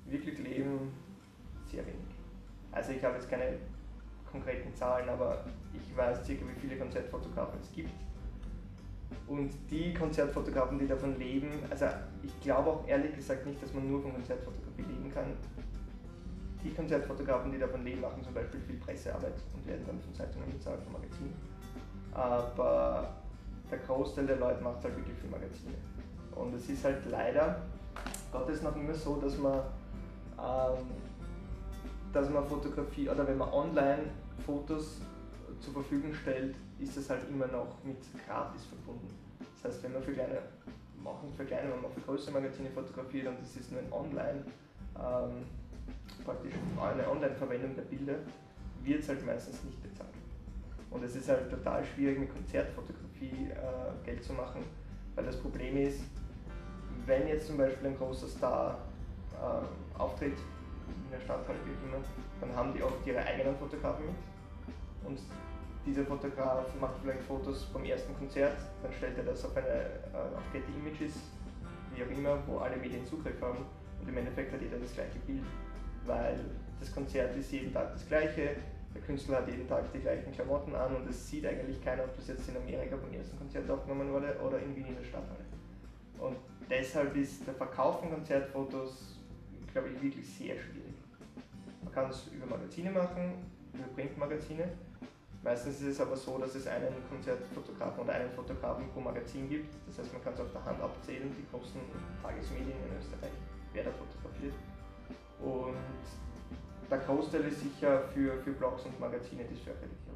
wirklich leben, sehr wenig. Also ich habe jetzt keine konkreten Zahlen, aber ich weiß circa, wie viele Konzertfotografen es gibt. Und die Konzertfotografen, die davon leben, also ich glaube auch ehrlich gesagt nicht, dass man nur von Konzertfotografie leben kann. Die Konzertfotografen, die davon leben, machen zum Beispiel viel Pressearbeit und werden dann von Zeitungen bezahlt, von Magazinen. Aber der Großteil der Leute macht halt wirklich viel Magazine. Und es ist halt leider Gottes noch immer so, dass man Fotografie oder wenn man online Fotos zur Verfügung stellt, ist das halt immer noch mit gratis verbunden. Das heißt, wenn man für kleine, wenn man für größere Magazine fotografiert und das ist nur ein Online, praktisch eine Online-Verwendung der Bilder, wird es halt meistens nicht bezahlt. Und es ist halt total schwierig mit Konzertfotografie Geld zu machen, weil das Problem ist, wenn jetzt zum Beispiel ein großer Star auftritt, in der Stadthalle wie immer, dann haben die oft ihre eigenen Fotografen mit. Und dieser Fotograf macht vielleicht Fotos vom ersten Konzert, dann stellt er das auf Getty Images, wie auch immer, wo alle Medien Zugriff haben. Und im Endeffekt hat jeder das gleiche Bild, weil das Konzert ist jeden Tag das gleiche, der Künstler hat jeden Tag die gleichen Klamotten an und es sieht eigentlich keiner, ob das jetzt in Amerika beim ersten Konzert aufgenommen wurde oder in Wien in der Stadthalle. Und deshalb ist der Verkauf von Konzertfotos, glaube ich, wirklich sehr schwierig. Man kann es über Magazine machen, über Printmagazine. Meistens ist es aber so, dass es einen Konzertfotografen oder einen Fotografen pro Magazin gibt. Das heißt, man kann es auf der Hand abzählen, die großen Tagesmedien in Österreich, wer da fotografiert. Und der Großteil ist sicher für Blogs und Magazine das Fürchterliche.